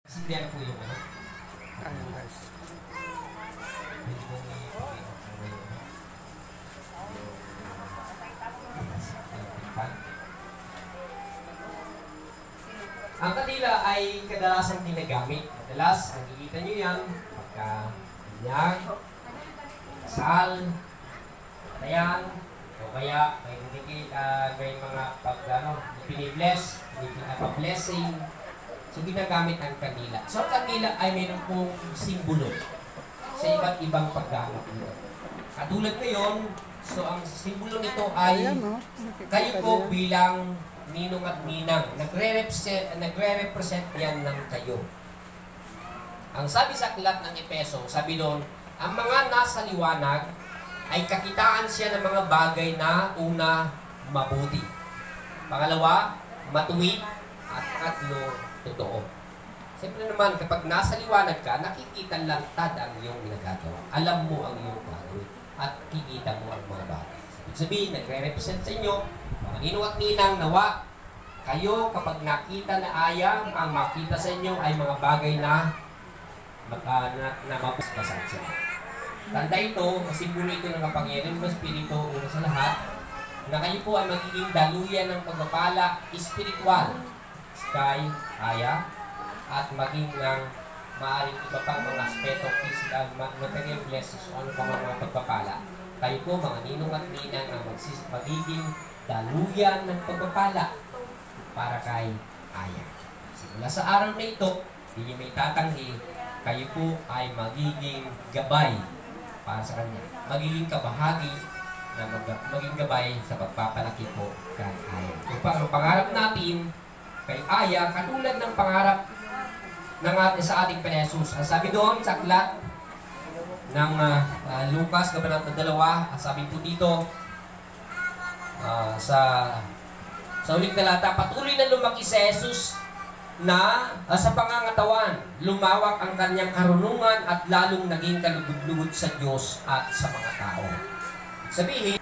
Sindihan po yung ano? Ayan guys. Ang kandila ay kadalasan ginagamit. Madalas, nakikita nyo yan pagka binyag, kasal, patayan, o kaya may mga pinibless, piniblessing. So, ginagamit ang kandila. So, ang kandila ay mayroon pong simbolo sa iba't ibang paggamit nito. Katulad ngayon, so ang simbolo nito ay kayo po bilang ninong at ninang. Nagre-represent yan ng kayo. Ang sabi sa aklat ng Efeso, sabi doon, ang mga nasa liwanag ay kakitaan siya ng mga bagay na una, mabuti. Pangalawa, matuwid. At tatlo, totoo. Siyempre naman, kapag nasa liwanag ka, nakikita lantad ang iyong ginagawa. Alam mo ang iyong gagawin. At kikita mo ang mga bagay. Ibig sabihin, nagre-represent sa inyo, mga ninong at ninang nawa, kayo kapag nakita na ayang, ang makita sa inyo ay mga bagay na mapuspasan siya. Tanda ito, simbolo ito ng kapangyarihan ng Espiritu, una sa lahat, na kayo po ay magiging daluyan ng pagpapala espiritual, sky, aya, at maging ng maaaring iba pang mga aspeto, physical, material blessings, o ano pa mga pagpapala. Kayo po, mga ninong at ninang, ang magiging daluyan ng pagpapala para kay aya. Simula sa araw na ito, hindi may tatanggi, kayo po ay magiging gabay para sa kanya. Magiging kabahagi na maging gabay sa pagpapalaki po kay aya. Upang ang pangarap natin kay aya, katulad ng pangarap ng sa ating Panginoon. Ang sabi doon sa aklat ng Lucas, Kabanata 2, ang sabi po dito sa uling talata, patuloy na lumaki si Jesus na sa pangangatawan, lumawak ang kanyang karunungan at lalong naging kalugod-lugod sa Diyos at sa mga tao. Sabihin,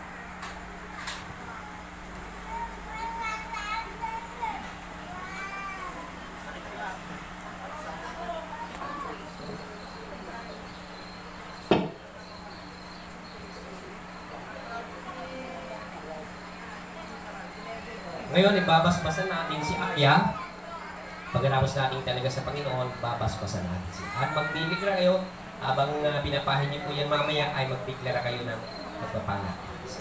ngayon, ibabasbasan natin si Aya. Pagkatapos natin talaga sa Panginoon, babasbasan natin siya. At magdideklara kayo, habang binapahin niyo po yan mamaya, ay magdeklara kayo ng pagpapala.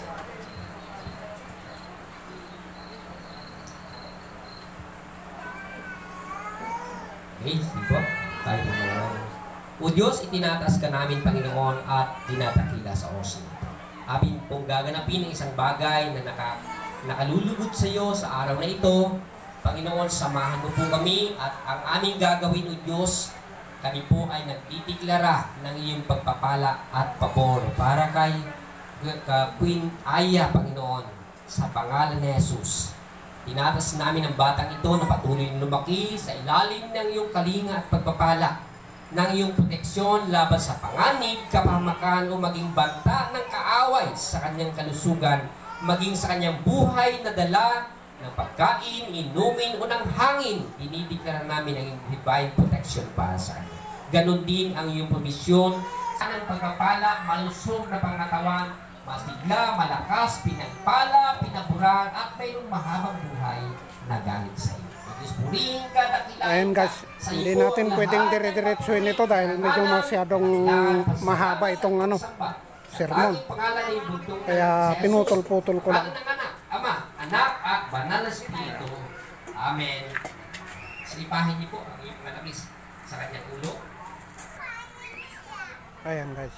Okay, sige. Tayo po. O Diyos, itinataas ka namin, Panginoon, at dinatakila sa oras nito. Amin pong gaganapin ang isang bagay na nakalulugod sa iyo sa araw na ito. Panginoon, samahan mo po kami at ang aming gagawin, O Diyos, kami po ay nagtitiklara ng iyong pagpapala at pabor para kay Queen Aya, Panginoon, sa pangalan ni Jesus. Tinatas namin ang batang ito na patuloy na lumaki sa ilalim ng iyong kalinga at pagpapala, ng iyong proteksyon laban sa panganib, kapahamakan o maging banta ng kaaway sa kanyang kalusugan, maging sa kanyang buhay na dala ng pagkain, inumin o ng hangin. Dinideklara namin ang divine protection para sa kanya. Ganon din ang iyong promisyon sa ng pagpapala, malusog na pangatawan, masigla, malakas, pinagpala, pinaburan, at mayroong mahabang buhay na galing sa iyo. Ayan guys, hindi natin pwedeng dire-diretsuin ito dahil medyo masyadong mahaba itong sermon. Kaya pinutol-putol ko lang. Ama, anak at banal na Espiritu. Amen. Salipahin niyo po ang iyong manamis sa kanyang ulo. Ayan guys.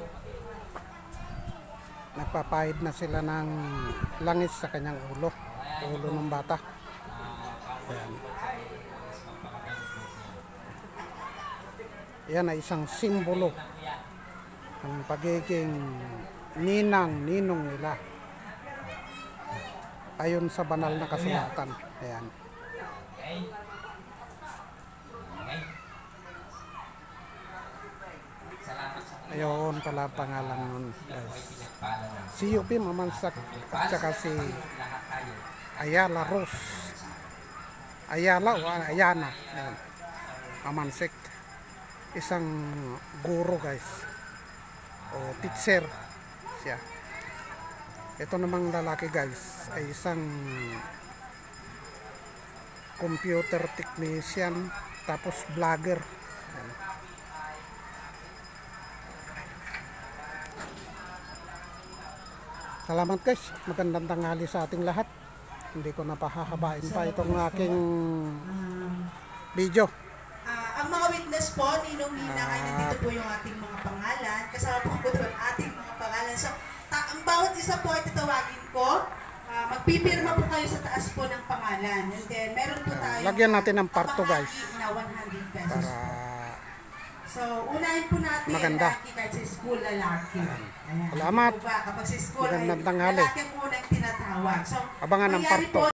Nagpapahid na sila ng langis sa kanyang ulo. Ulo ng bata. Ayan. Yan ay isang simbolo ng pagiging ninang-ninong nila ayon sa banal na kasulatan. Ayan. Ayun pala pangalan nun. Si UP Mamansak at saka si Ayala Rose. Ayala o Ayana. Ayan. Amansek. Isang guro guys. O teacher siya. Ito namang lalaki guys ay isang computer technician tapos vlogger. Ayan. Salamat guys. Magandang tanghali sa ating lahat. Hindi ko na pahahabain pa itong aking video. Ang mga witness po, Ninong Nina, ay nandito po yung ating mga pangalan. Kasama po po ang ating mga pangalan. So, ang bawat isa po ay tatawagin ko. Magpipirma po kayo sa taas po ng pangalan. And then, meron po tayo Lagyan natin ng part 2 guys. na 100 pesos. Para So, unahin po natin maganda. lalaki kahit sa school lalaki. Ayan. Salamat. Kapag sa school Magandang ay tanghali. lalaki po unang tinatawag. So, Abangan ng mangyari part 2. po